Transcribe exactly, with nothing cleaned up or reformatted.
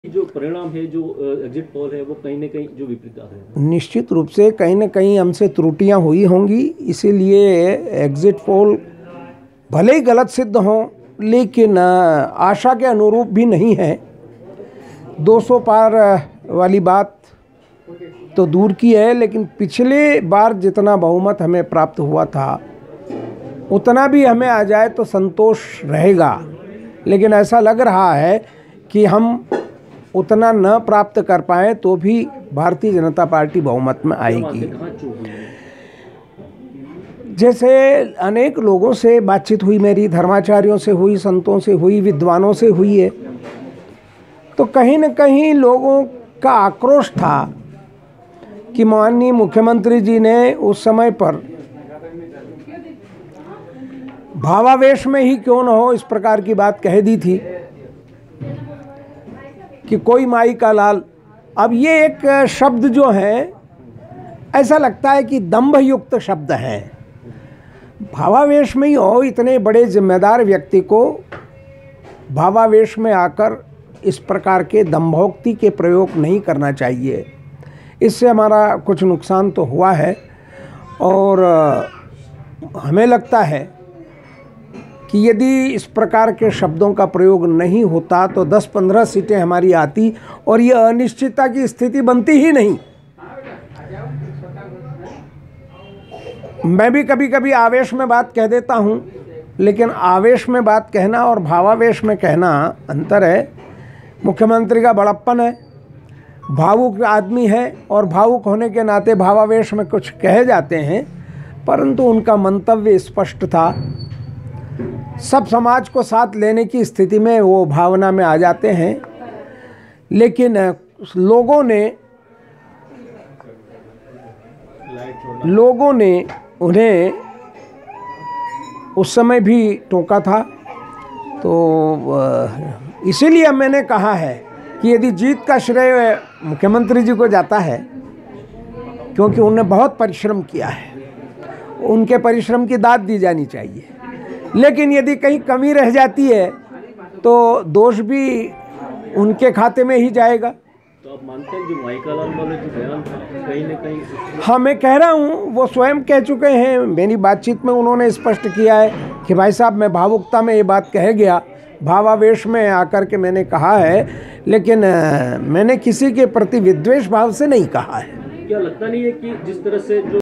जो परिणाम है, जो एग्जिट पोल है, वो कहीं ना कहीं जो विपरीत आ रहे हैं। निश्चित रूप से कहीं ना कहीं हमसे त्रुटियां हुई होंगी, इसीलिए एग्जिट पोल भले ही गलत सिद्ध हों लेकिन आशा के अनुरूप भी नहीं है। दो सौ पार वाली बात तो दूर की है, लेकिन पिछले बार जितना बहुमत हमें प्राप्त हुआ था उतना भी हमें आ जाए तो संतोष रहेगा। लेकिन ऐसा लग रहा है कि हम उतना न प्राप्त कर पाएँ तो भी भारतीय जनता पार्टी बहुमत में आएगी। जैसे अनेक लोगों से बातचीत हुई मेरी, धर्माचार्यों से हुई, संतों से हुई, विद्वानों से हुई है, तो कहीं न कहीं लोगों का आक्रोश था कि माननीय मुख्यमंत्री जी ने उस समय पर भावावेश में ही क्यों न हो इस प्रकार की बात कह दी थी कि कोई माई का लाल। अब ये एक शब्द जो है ऐसा लगता है कि दंभ युक्त शब्द है। भावावेश में ही हो, इतने बड़े जिम्मेदार व्यक्ति को भावावेश में आकर इस प्रकार के दंभोक्ति के प्रयोग नहीं करना चाहिए। इससे हमारा कुछ नुकसान तो हुआ है और हमें लगता है कि यदि इस प्रकार के शब्दों का प्रयोग नहीं होता तो दस पंद्रह सीटें हमारी आती और ये अनिश्चितता की स्थिति बनती ही नहीं। मैं भी कभी कभी आवेश में बात कह देता हूँ, लेकिन आवेश में बात कहना और भावावेश में कहना अंतर है। मुख्यमंत्री का बड़प्पन है, भावुक आदमी है और भावुक होने के नाते भावावेश में कुछ कह जाते हैं, परंतु उनका मंतव्य स्पष्ट था। सब समाज को साथ लेने की स्थिति में वो भावना में आ जाते हैं, लेकिन लोगों ने लोगों ने उन्हें उस समय भी टोका था। तो इसीलिए मैंने कहा है कि यदि जीत का श्रेय मुख्यमंत्री जी को जाता है, क्योंकि उन्होंने बहुत परिश्रम किया है, उनके परिश्रम की दाद दी जानी चाहिए। लेकिन यदि कहीं कमी रह जाती है तो दोष भी उनके खाते में ही जाएगा। तो आप मानते हैं जो माई का लाल वाले जो बयान था कहीं ना कहीं? हाँ, मैं कह रहा हूँ, वो स्वयं कह चुके हैं। मेरी बातचीत में उन्होंने स्पष्ट किया है कि भाई साहब, मैं भावुकता में ये बात कह गया, भावावेश में आकर के मैंने कहा है, लेकिन मैंने किसी के प्रति विद्वेष भाव से नहीं कहा है। क्या लगता नहीं है कि जिस तरह से जो